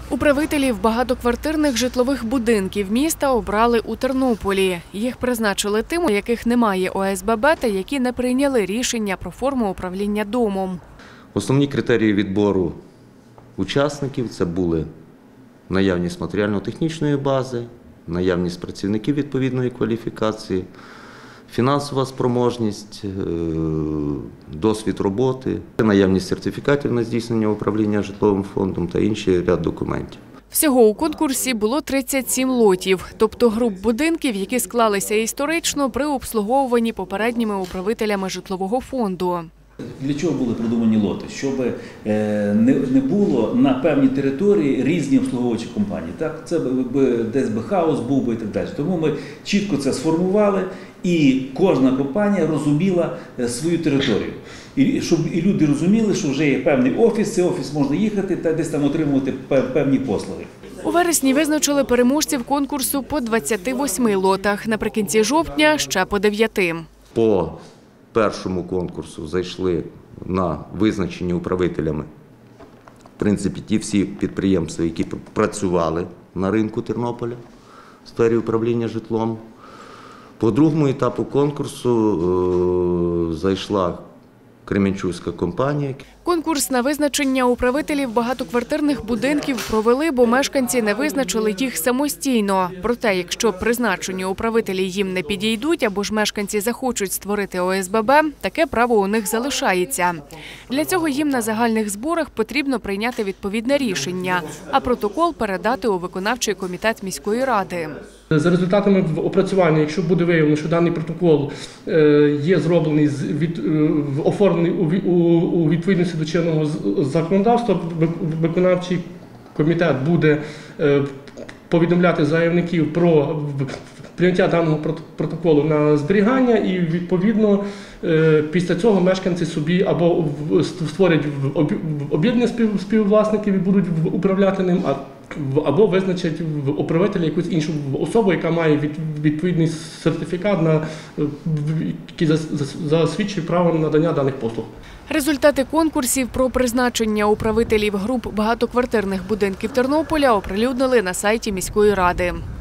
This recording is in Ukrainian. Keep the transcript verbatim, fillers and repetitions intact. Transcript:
Управителів багатоквартирних житлових будинків міста обрали у Тернополі. Їх призначили тим, у яких немає О С Б Б та які не прийняли рішення про форму управління домом. Основні критерії відбору учасників – це були наявність матеріально-технічної бази, наявність працівників відповідної кваліфікації, фінансова спроможність, досвід роботи, наявність сертифікатів на здійснення управління житловим фондом та інший ряд документів. Всього у конкурсі було тридцять сім лотів, тобто груп будинків, які склалися історично при обслуговуванні попередніми управителями житлового фонду. Для чого були придумані лоти? Щоб не було на певній території різні обслуговуючі компанії. Так? Це десь би хаос був би і так далі. Тому ми чітко це сформували, і кожна компанія розуміла свою територію. І щоб і люди розуміли, що вже є певний офіс, цей офіс можна їхати та десь там отримувати певні послуги. У вересні визначили переможців конкурсу по двадцяти восьми лотах, наприкінці жовтня – ще по дев'яти. По першому конкурсу зайшли на визначені управителями, в принципі, ті всі підприємства, які працювали на ринку Тернополя в сфері управління житлом. По другому етапу конкурсу е, зайшла кременчуцька компанія. Конкурс на визначення управителів багатоквартирних будинків провели, бо мешканці не визначили їх самостійно. Проте, якщо призначені управителі їм не підійдуть або ж мешканці захочуть створити О С Б Б, таке право у них залишається. Для цього їм на загальних зборах потрібно прийняти відповідне рішення, а протокол передати у виконавчий комітет міської ради. За результатами опрацювання, якщо буде виявлено, що даний протокол є зроблений, оформлений у відповідності до чинного законодавства, виконавчий комітет буде повідомляти заявників про прийняття даного протоколу на зберігання, і відповідно після цього мешканці собі або створять об'єднання співвласників і будуть управляти ним, або визначать управителя якусь іншу особу, яка має відповідний сертифікат, на, який засвідчує право на надання даних послуг. Результати конкурсів про призначення управителів груп багатоквартирних будинків Тернополя оприлюднили на сайті міської ради.